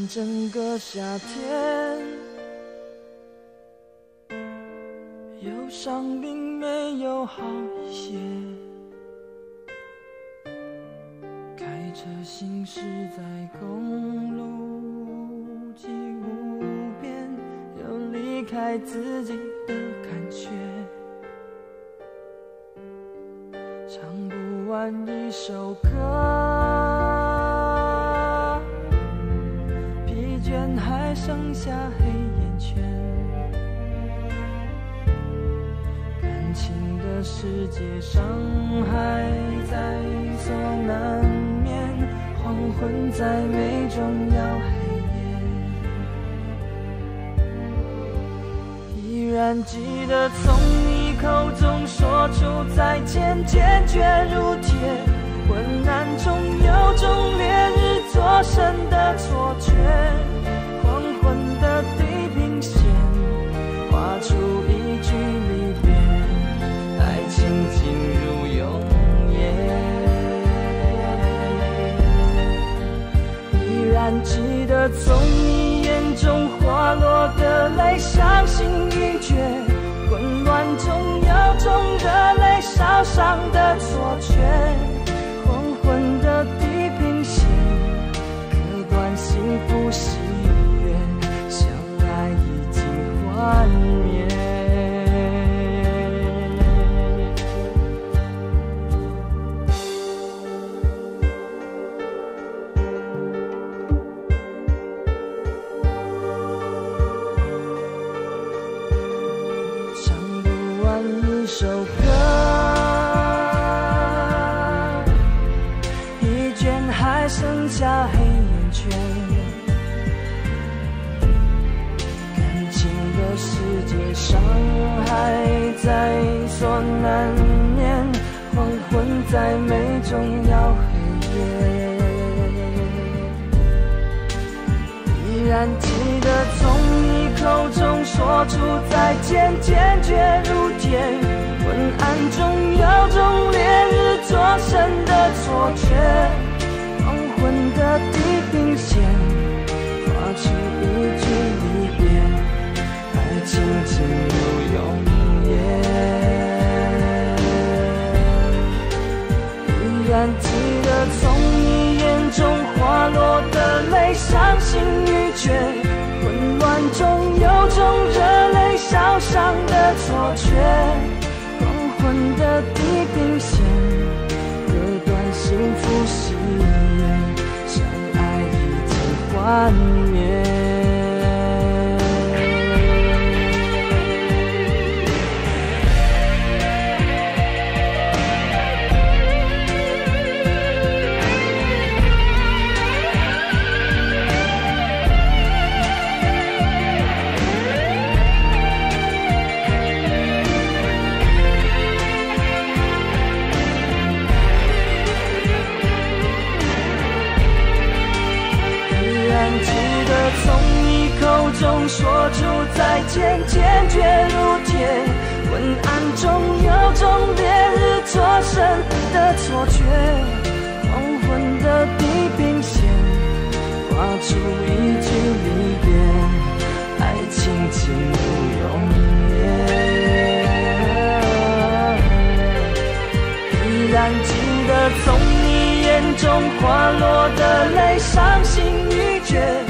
整个夏天，忧伤并没有好一些。开车行驶在公路际无边，有离开自己的感觉，唱不完一首歌，疲倦还剩下黑眼圈，感情的世界伤害在所难免，黄昏再美终要黑夜，依然记得从你口中说出再见，坚决如铁，昏暗中有种烈日灼身的错觉，黄昏的地平线画出一句离别，爱情进入永夜，依然记得从你眼中滑落的泪，伤心欲绝，混乱中有种热泪烧伤的错觉，黄昏的地平线割断幸福喜悦，相爱已经幻灭。唱不完一首歌，疲倦还剩下黑眼圈，感情的世界伤害在所难免，黄昏再美终要黑夜，依然记得从你口中说出再见，坚决如铁，昏暗中有种烈日灼身的错觉，黄昏的地平线画出一句离别，爱情进入永夜，依然记得从你眼中滑落的泪，伤心欲绝，混乱中有种热泪烧伤的错觉，黄昏的地平线割断幸福喜悦，相爱已经幻灭。从你口中说出再见，坚决如铁，昏暗中有种烈日灼身的错觉，黄昏的地平线画出一句离别，爱情进入永夜，依然记得从你眼中滑落的泪，伤心欲绝，